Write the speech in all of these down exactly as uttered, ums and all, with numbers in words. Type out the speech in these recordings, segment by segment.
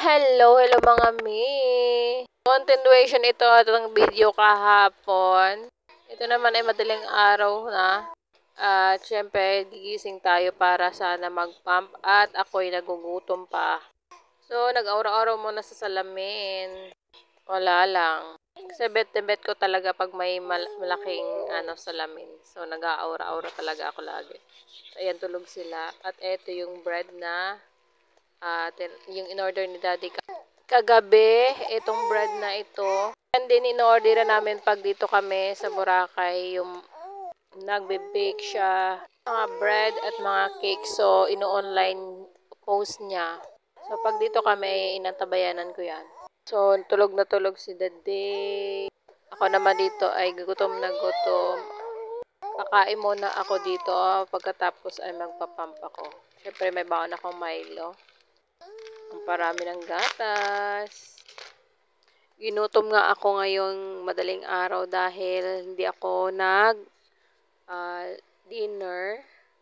Hello, hello mga mi. Continuation ito atong video kahapon. Ito naman ay madaling araw na. At syempre, gigising tayo para sana mag-pump at ako'y nagugutom pa. So, nag-aura-aura muna sa salamin. Wala lang. Kasi bet na bet ko talaga pag may mal malaking ano, salamin. So, nag-aura-aura talaga ako lagi. So, ayan, tulog sila. At eto yung bread na uh, yung in-order ni Daddy kagabi, itong bread na ito. And din in-order namin pag dito kami sa Boracay, yung nagbe-bake siya, mga bread at mga cake. So, ino-online post niya. So, pag dito kami, inantabayanan ko yan. So, tulog na tulog si Daddy. Ako naman dito ay gutom na gutom. Kakain muna ako dito. Pagkatapos ay magpapump ako. Siyempre, may baon akong Milo. Ang parami ng gatas. Ginutom nga ako ngayong madaling araw dahil hindi ako nag uh, dinner.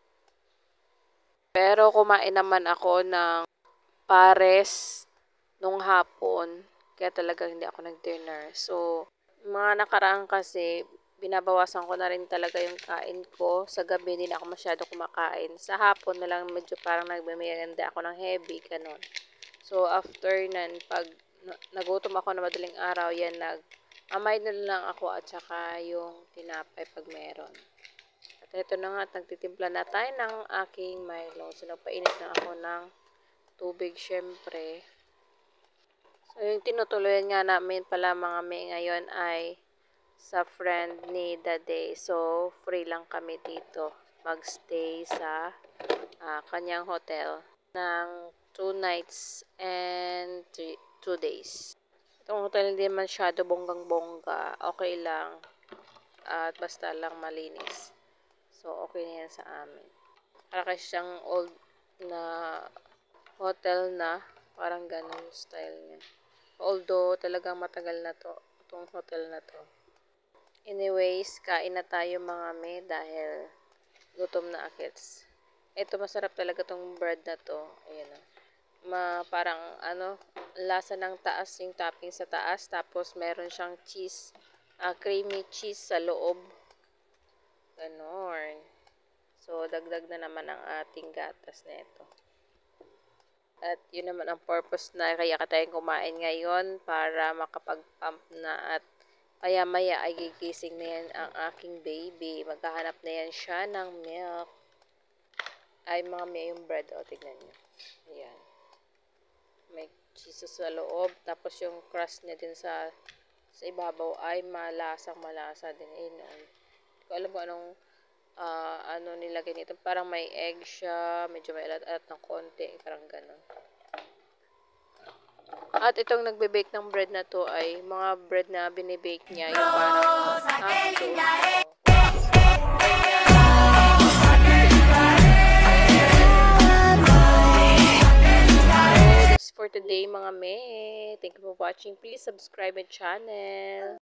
Pero kumain naman ako ng pares nung hapon. Kaya talaga hindi ako nag-dinner. So, mga nakaraan kasi, binabawasan ko na rin talaga yung kain ko. Sa gabi, hindi na ako masyado kumakain. Sa hapon na lang medyo parang nagmamerienda ako ng heavy, ganun. So, after nan, pag nagutom ako na madaling araw, yan, nag amay na lang ako at saka yung tinapay pag meron. At ito na nga, nagtitimpla na tayo ng aking Milo. So, nagpainit na ako ng tubig, syempre. So, yung tinutuloyan nga namin pala mga may ngayon ay sa friend ni Daddy. So, free lang kami dito magstay sa uh, kanyang hotel ng two nights and three, two days. Itong hotel hindi man masyado bonggang-bongga. Okay lang. At basta lang malinis. So, okay na yan sa amin. Para kasi siyang old na hotel na. Parang ganun style niya. Although, talagang matagal na to. Itong hotel na to. Anyways, kain na tayo mga me dahil gutom na akits. Ito, masarap talaga tong bread na to. Ayan o. Ma, parang ano, lasa ng taas, yung topping sa taas, tapos meron siyang cheese, uh, creamy cheese sa loob. Ganon. So, dagdag na naman ang ating gatas na ito. At yun naman ang purpose na kaya ka tayong kumain ngayon para makapag-pump na at maya-maya ay gigising na yan ang aking baby. Maghahanap na yan siya ng milk. Ay, mga may yung bread. O, tignan nyo. Ayan. May cheese sa loob. Tapos yung crust niya din sa sa ibabaw ay malasang malasa din. Ayun. Hindi ko alam kung anong uh, ano nilagay nito. Parang may egg siya. Medyo may alat-alat ng konti. Parang ganun. At itong nagbe-bake ng bread na to ay mga bread na binibake niya. Yung parang uh, for today mga me. Thank you for watching. Please subscribe my channel.